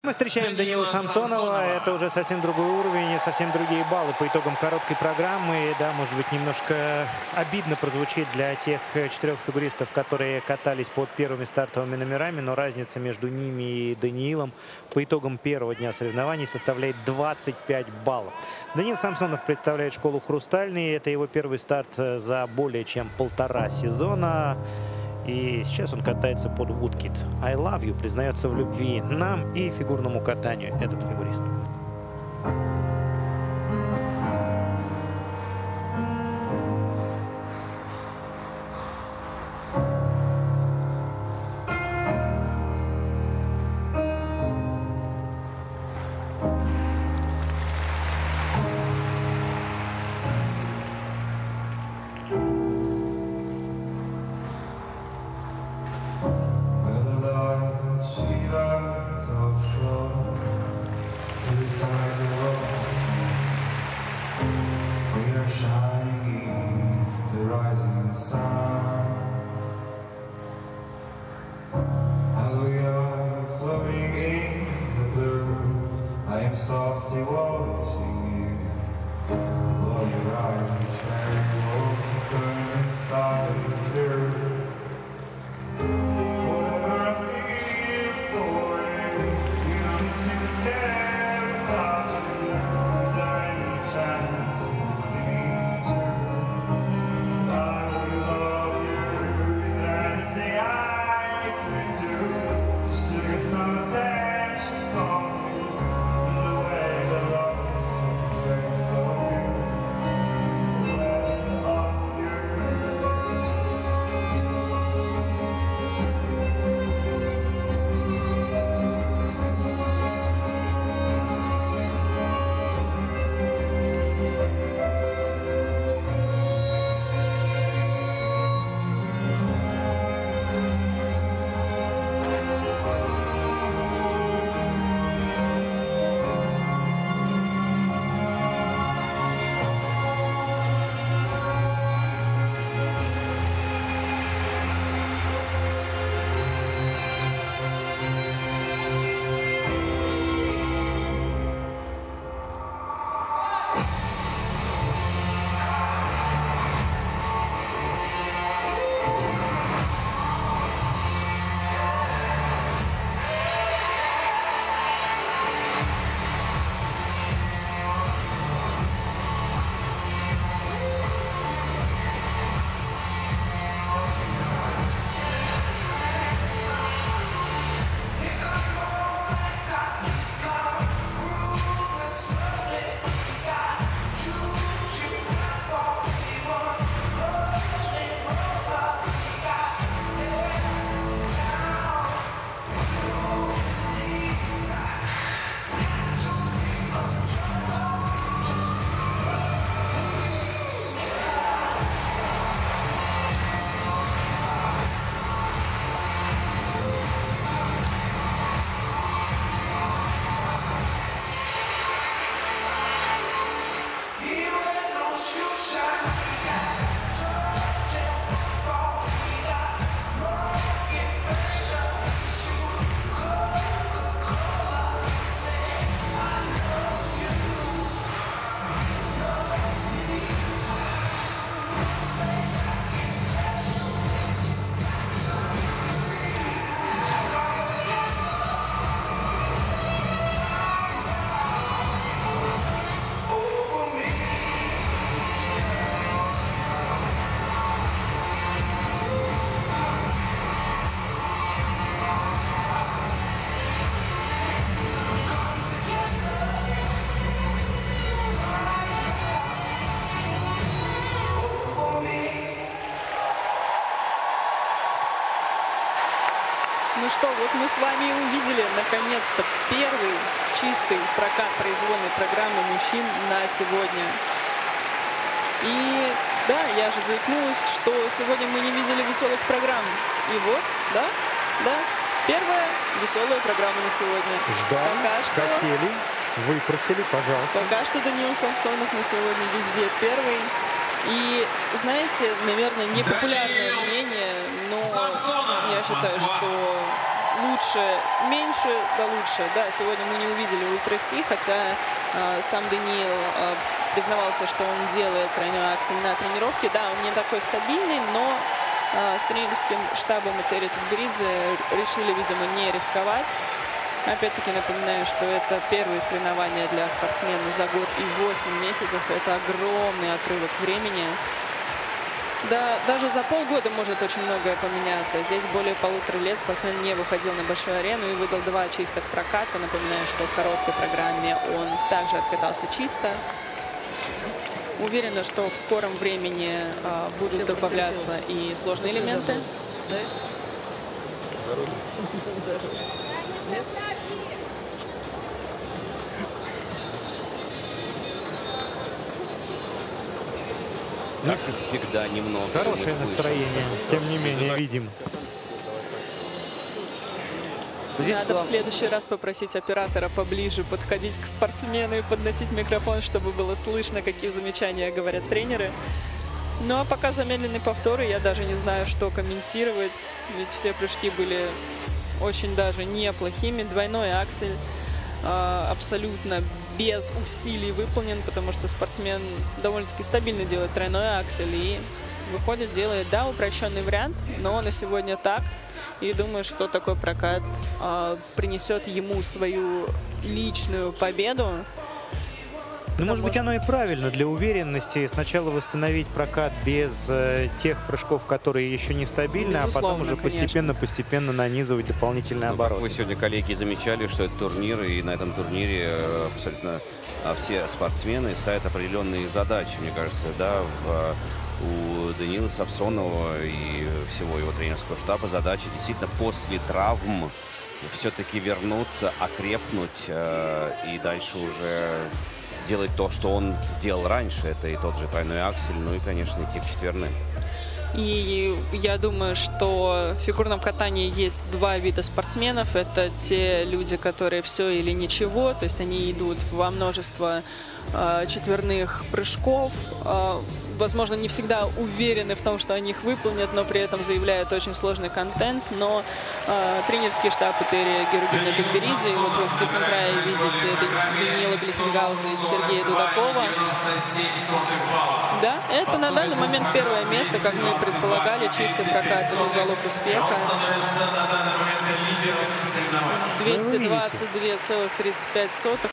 Мы встречаем Даниила Самсонова. Это уже совсем другой уровень и совсем другие баллы по итогам короткой программы. Да, может быть, немножко обидно прозвучит для тех 4 фигуристов, которые катались под первыми стартовыми номерами, но разница между ними и Даниилом по итогам первого дня соревнований составляет 25 баллов. Даниил Самсонов представляет школу «Хрустальный». Это его первый старт за более чем 1,5 сезона. И сейчас он катается под Woodkid. I love you, признается в любви нам и фигурному катанию этот фигурист. Softly watching you, while your eyes betray what burns inside you. Whatever I feel for you, you don't seem to care about you. Is there any chance you can see through? 'Cause I really love you. Is there anything I could do just to get some attention from you? Ну что, вот мы с вами увидели наконец-то первый чистый прокат произвольной программы мужчин на сегодня. И да, я же заикнулась, что сегодня мы не видели веселых программ. И вот, да, первая веселая программа на сегодня. Ждали, хотели, выпросили, пожалуйста. Пока что Даниил Самсонов на сегодня везде первый. И, знаете, наверное, непопулярное мнение, но я считаю, что лучше, меньше, да лучше. Да, сегодня мы не увидели ультра-си, хотя сам Даниил признавался, что он делает тройной аксель на тренировке. Да, он не такой стабильный, но с тренерским штабом и Терри Тутберидзе решили, видимо, не рисковать. Опять-таки напоминаю, что это первые соревнования для спортсмена за год и 8 месяцев. Это огромный отрывок времени. Да, даже за полгода может очень многое поменяться. Здесь более 1,5 лет спортсмен не выходил на большую арену и выдал 2 чистых проката. Напоминаю, что в короткой программе он также откатался чисто. Уверена, что в скором времени будут добавляться и сложные элементы. Как и всегда, немного. Хорошее настроение, тем не менее, видим. Надо в следующий раз попросить оператора поближе подходить к спортсмену и подносить микрофон, чтобы было слышно, какие замечания говорят тренеры. Ну а пока замедленные повторы, я даже не знаю, что комментировать, ведь все прыжки были очень даже неплохими. Двойной аксель абсолютно без усилий выполнен, потому что спортсмен довольно-таки стабильно делает тройной аксель и выходит, делает, да, упрощенный вариант, но на сегодня так. И думаю, что такой прокат принесет ему свою личную победу. Ну, может быть, оно и правильно для уверенности сначала восстановить прокат без тех прыжков, которые еще не стабильны, а потом уже постепенно нанизывать дополнительные обороты. Вы сегодня, коллеги, замечали, что это турнир, и на этом турнире абсолютно все спортсмены ставят определенные задачи. Мне кажется, да, у Даниила Самсонова и всего его тренерского штаба задача действительно после травм все-таки вернуться, окрепнуть и дальше уже делать то, что он делал раньше. Это и тот же тройной аксель, ну и, конечно, идти к четверным. И я думаю, что в фигурном катании есть 2 вида спортсменов. Это те люди, которые все или ничего, то есть они идут во множество четверных прыжков, возможно, не всегда уверены в том, что они их выполнят, но при этом заявляют очень сложный контент. Но тренерский штаб Терри Тутберидзе, и вот вы в Тесенкрае видите Даниила Глихенгауза и Сергея Дудакова. Да, это на данный момент первое место, как мы и предполагали, чистый прокат – это залог успеха. 222,35.